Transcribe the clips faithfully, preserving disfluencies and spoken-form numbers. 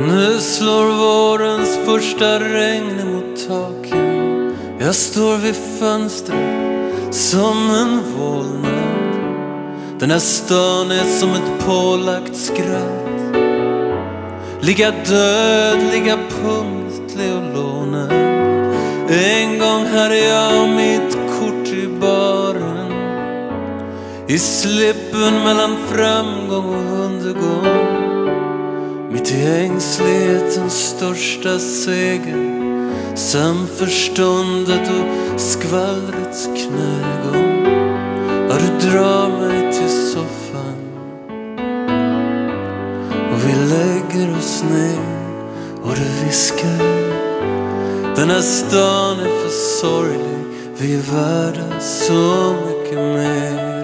Nu slår vårens första regn mot taken. Jag står vid fönstret som en vålnad. Den här stan är som ett pålagt skratt, lika död, lika punktlig och lånad. En gång hade jag mitt kort i baren, i slippen mellan framgång och undergång. Mitt i ängslighetens största seger, samförståndet och skvallrets knägång. Ja, du drar mig till soffan och vi lägger oss ner och du viskar: den här stan är för sorglig, vi är värda så mycket mer.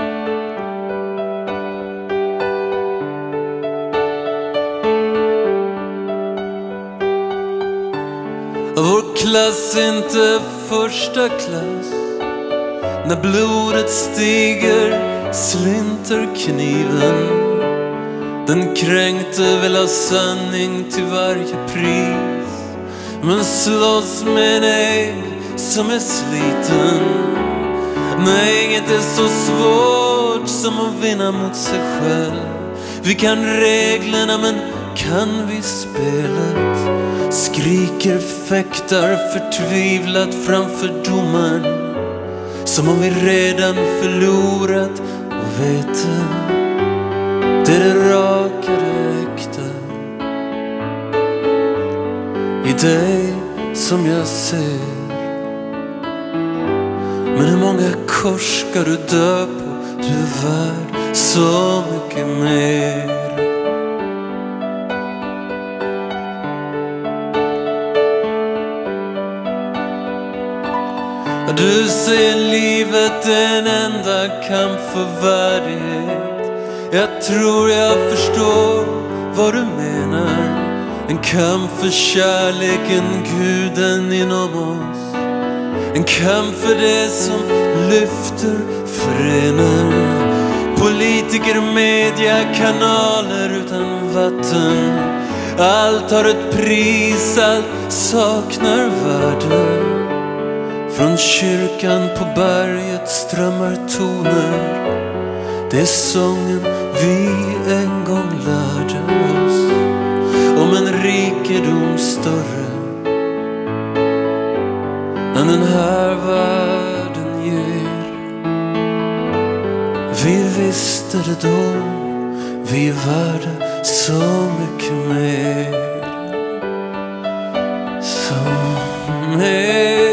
Vår klass är inte första klass. När blodet stiger slinter kniven. Den kränkte vill ha sanning till varje pris, men slåss med en ägg som är sliten. Nej, inget är så svårt som att vinna mot sig själv. Vi kan reglerna, men kan vi spelet? Skriker, fäktar förtvivlat framför domaren, som om vi redan förlorat och vet det. Det är det raka, det äkta i dig som jag ser. Men hur många kors ska du dö på? Du är värd så mycket mer. Du ser livet en enda kamp för värdighet. Jag tror jag förstår vad du menar. En kamp för kärleken, guden inom oss. En kamp för det som lyfter, förenar. Politiker, media, kanaler utan vatten. Allt har ett pris, allt saknar värde. Från kyrkan på berget strömmar toner. Det är sången vi en gång lärde oss om en rikedom större än den här världen ger. Vi visste det då, vi är värda så mycket mer. Så mer.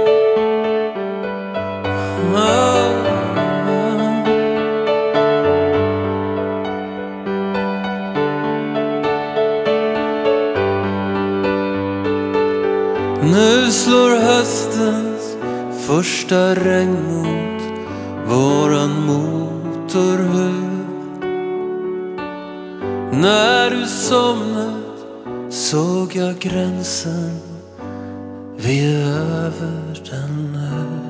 Nu slår höstens första regn mot våran motorhuv. När du somnat såg jag gränsen, vi är över den nu.